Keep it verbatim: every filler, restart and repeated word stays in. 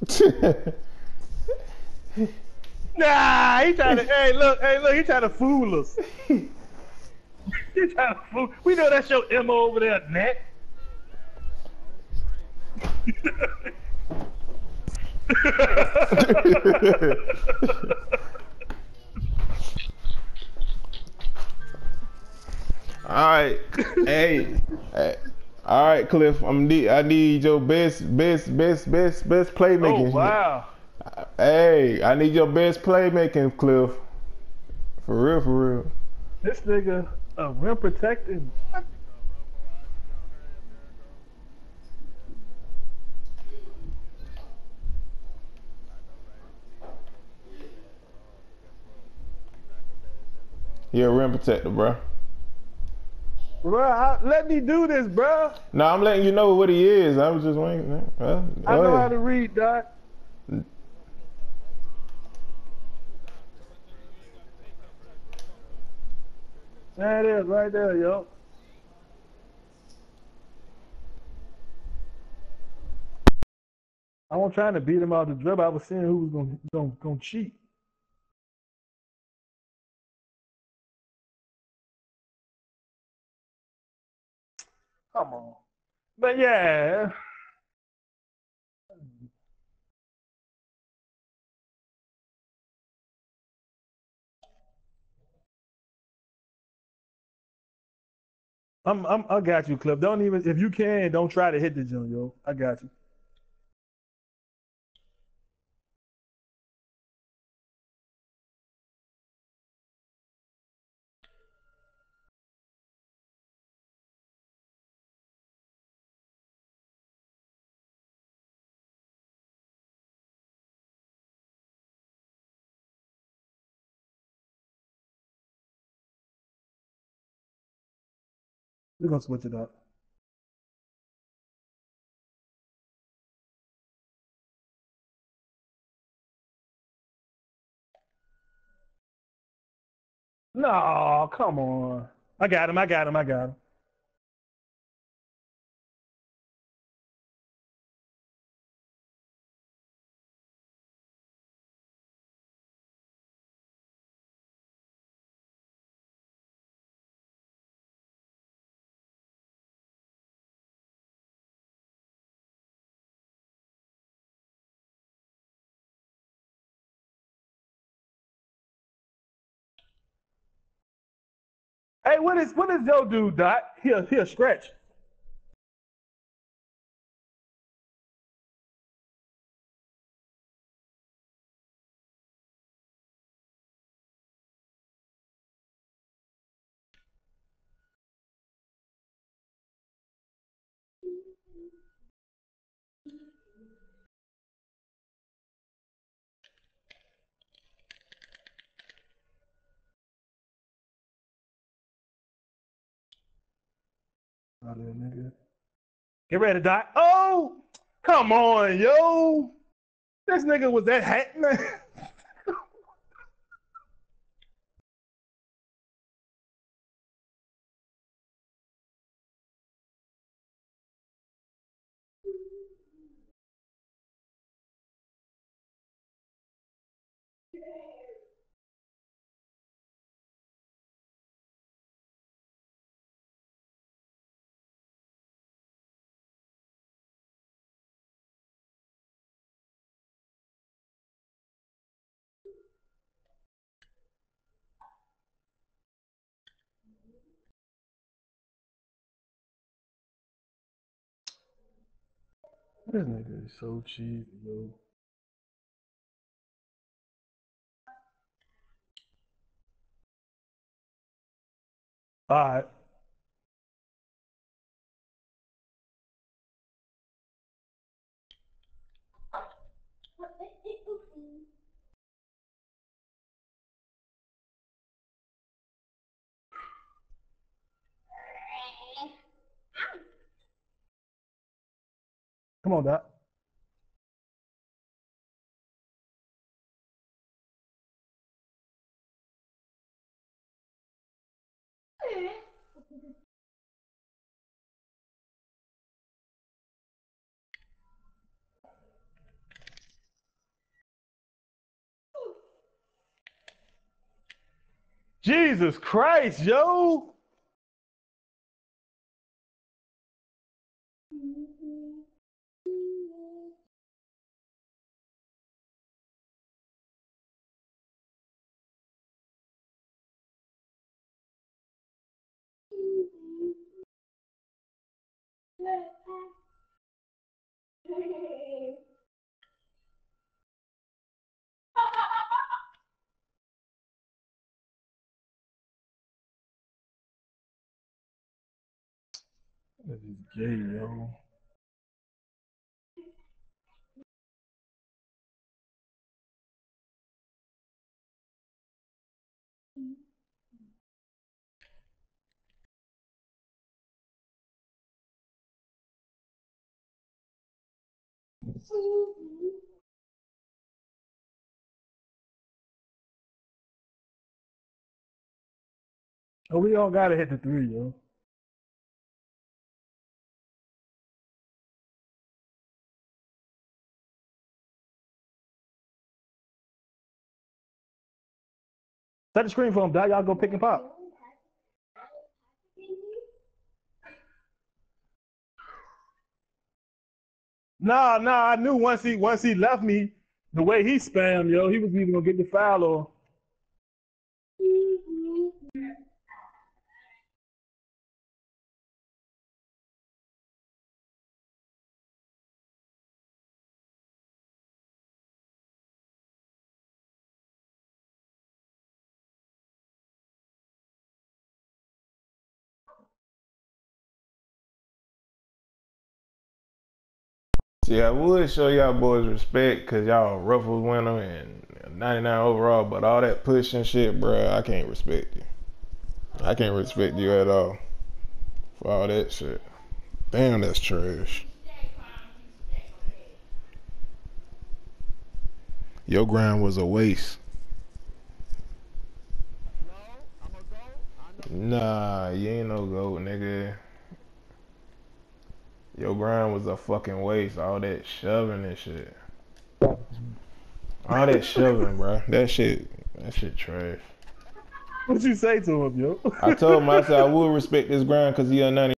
Nah, he trying to. Hey, look, hey, look, he trying to fool us. He trying to fool. We know that's your M O over there, Nat. All right, hey, hey, all right, Cliff. I'm need. I need your best, best, best, best, best Oh playmaking. wow. Hey, I need your best playmaking, Cliff. For real, for real. This nigga a rim protecting. He a rim protector, bro. Bro, let me do this, bro. No, I'm letting you know what he is. I was just waiting. Well, I go know how ahead. to read, Doc. There it is, right there, yo. I wasn't trying to beat him out the dribble. I was seeing who was gonna gonna, gonna cheat. Come on. But yeah. I'm, I'm I got you, Cliff. Don't even if you can, don't try to hit the gym, yo. I got you. We're gonna switch it up. No, come on. I got him, I got him, I got him. Hey, what is what is your dude, Dot? Here, here, stretch. Oh, nigga. Get ready, Dot. Oh, come on, yo. This nigga was that hat, man. This nigga is so cheap, yo. All right. Come on, Dot. Jesus Christ, yo. That is gay, yo. Oh, we all gotta hit the three, yo. Set the screen for him, Dad. Y'all go pick and pop. Nah, nah, I knew once he once he left me, the way he spammed, yo, he was either gonna get the foul or. See, I would show y'all boys respect because y'all ruffle winner and ninety-nine overall, but all that pushing shit, bro, I can't respect you. I can't respect you at all for all that shit. Damn, that's trash. Your grind was a waste. Nah, you ain't no goat, nigga. Your grind was a fucking waste. All that shoving and shit. All that shoving, bro. That shit, that shit trash. What'd you say to him, yo? I told him, I said I would respect this grind because he a ninety.